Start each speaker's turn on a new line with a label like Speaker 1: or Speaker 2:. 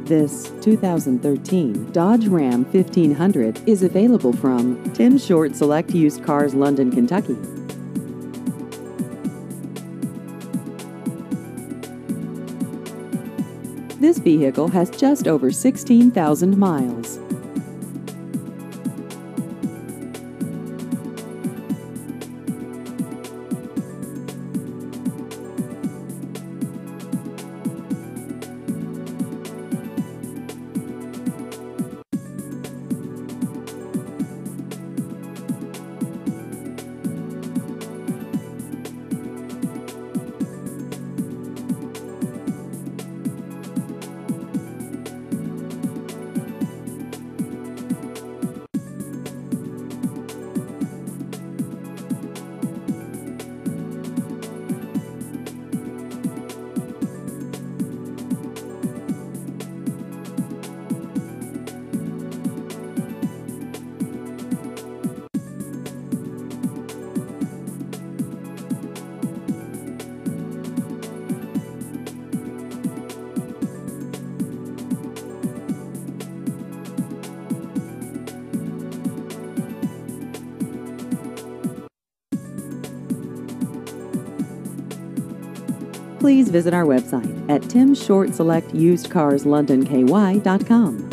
Speaker 1: This 2013 Dodge Ram 1500 is available from Tim Short Select Used Cars, London, Kentucky. This vehicle has just over 16,000 miles. Please visit our website at timshortselectusedcarslondonky.com.